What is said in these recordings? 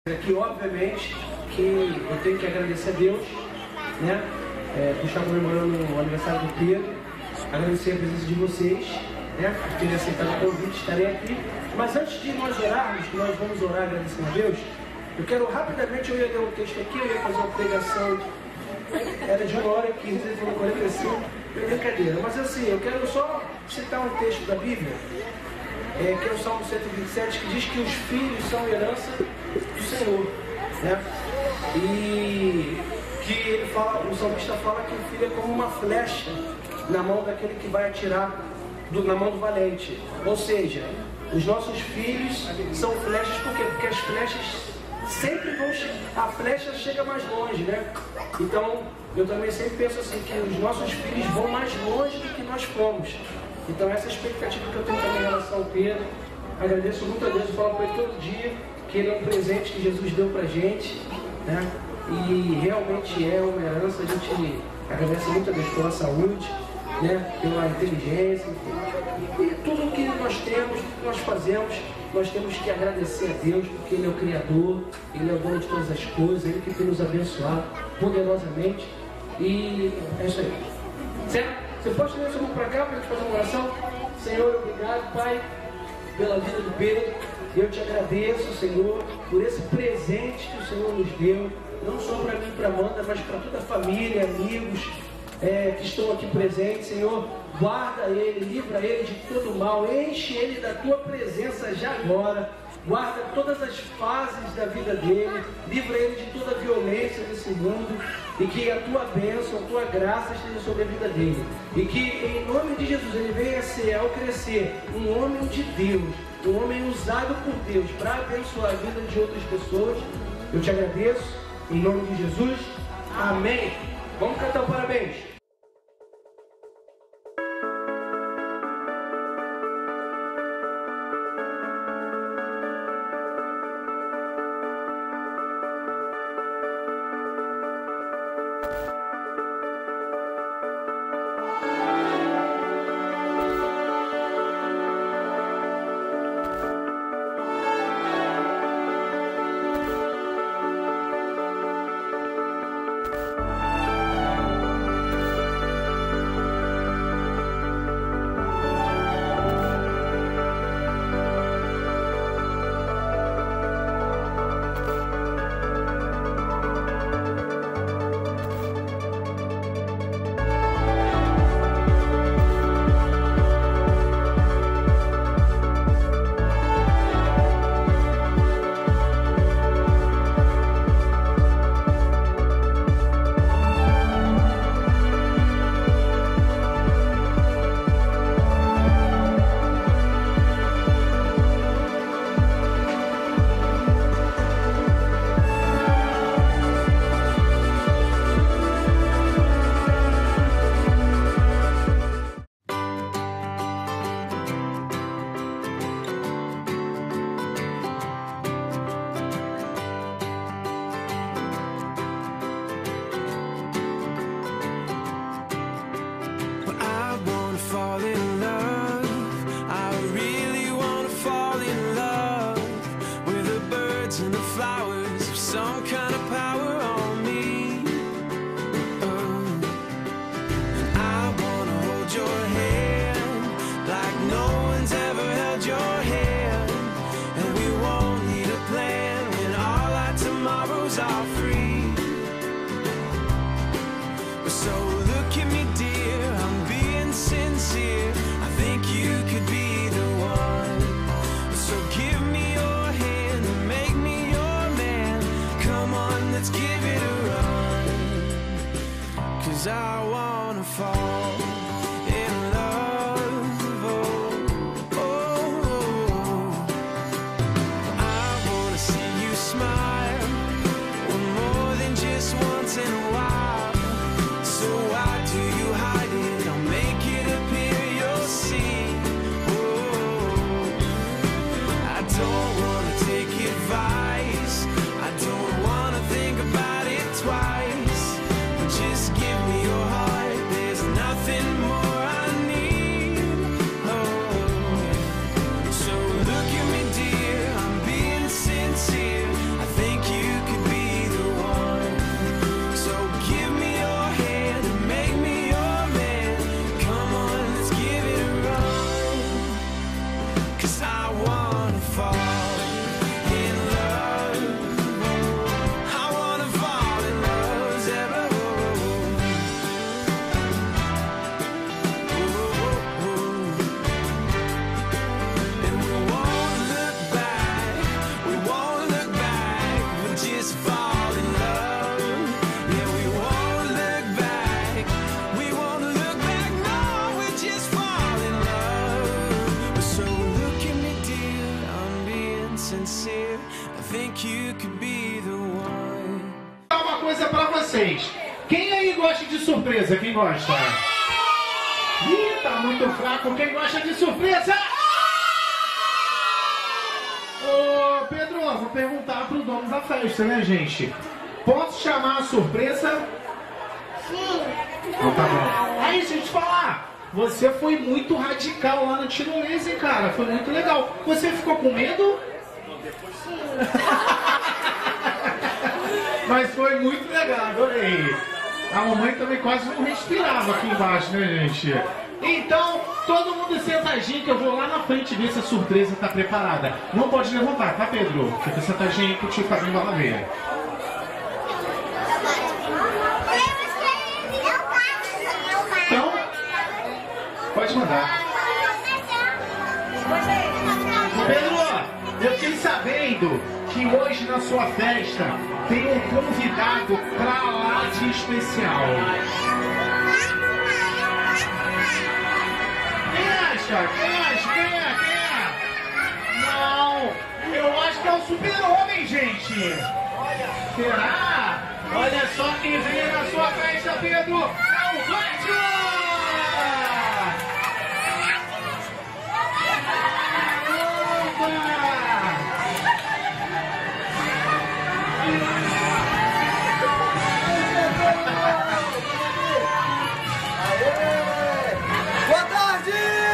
Aqui, obviamente, que eu tenho que agradecer a Deus, né, por estar comemorando o aniversário do Pedro, agradecer a presença de vocês, né, por terem aceitado o convite, estarei aqui. Mas antes de nós orarmos, que nós vamos orar agradecendo a Deus, eu quero rapidamente, eu ia ler um texto aqui, eu ia fazer uma pregação, era de 1h15, ele falou 45, é brincadeira. Mas assim, eu quero só citar um texto da Bíblia, que é o Salmo 127, que diz que os filhos são herança do Senhor, né? E que ele fala, o salmista fala que o filho é como uma flecha na mão daquele que vai atirar, na mão do valente. Ou seja, os nossos filhos são flechas, por quê? Porque as flechas sempre vão chegar, a flecha chega mais longe, né? Então, eu também sempre penso assim, que os nossos filhos vão mais longe do que nós fomos. Então, essa é a expectativa que eu tenho também em relação ao Pedro. Agradeço muito a Deus, eu falo para ele todo dia que ele é um presente que Jesus deu pra gente, né? E realmente é uma herança. A gente agradece muito a Deus pela saúde, né? Pela inteligência, enfim. E tudo que nós temos, tudo que nós fazemos, nós temos que agradecer a Deus, porque Ele é o Criador, Ele é o dono de todas as coisas, Ele que tem nos abençoado poderosamente. E é isso aí. Certo? Você pode trazer sua mão para cá para a gente fazer uma oração? Senhor, obrigado, Pai, pela vida do Pedro. Eu te agradeço, Senhor, por esse presente que o Senhor nos deu, não só para mim e para a Amanda, mas para toda a família, amigos que estão aqui presentes. Senhor, guarda ele, livra ele de todo mal, enche ele da tua presença já agora. Guarda todas as fases da vida dele, livra ele de toda a violência desse mundo, e que a tua bênção, a tua graça esteja sobre a vida dele, e que em nome de Jesus ele venha a ser, ao crescer, um homem de Deus, um homem usado por Deus para abençoar a vida de outras pessoas. Eu te agradeço, em nome de Jesus, amém. Vamos cantar o parabéns. I don't wanna think about coisa pra vocês. Quem aí gosta de surpresa? Quem gosta? Ih, tá muito fraco. Quem gosta de surpresa? Ô, Pedro, vou perguntar pro dono da festa, né, gente? Posso chamar a surpresa? Sim. Então tá bom. Aí, deixa eu te falar. Você foi muito radical lá no tirolesa, hein, cara? Foi muito legal. Você ficou com medo? Sim. Mas foi muito legal, adorei. A mamãe também quase não respirava aqui embaixo, né, gente? Então, todo mundo sentadinho que eu vou lá na frente ver se a surpresa tá preparada. Não pode levantar, tá, Pedro? Fica sentadinho aí pro tio Fabinho lá ver. Então, pode mandar. Pedro, eu fiquei sabendo que hoje na sua festa tem um convidado pra lá de especial. Quem acha? Quem acha? Quem é? Quem é? Não, eu acho que é o Super-Homem, gente. Será? Olha só quem vem na sua festa, Pedro. É o Batman! Boa tarde!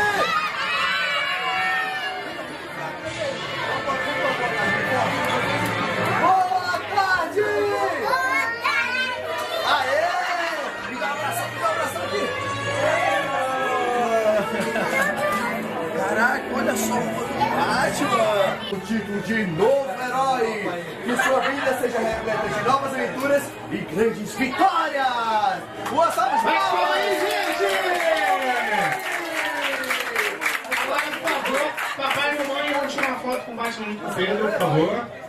Boa tarde! Aê! Me dá um abração aqui! Caraca, olha só Batman! O título de novo herói! Que sua vida seja repleta de novas aventuras e grandes vitórias! Boa salve, Calma aí, gente! Agora, por favor, papai e mamãe vão tirar uma foto com o Batman junto com o Pedro, por favor.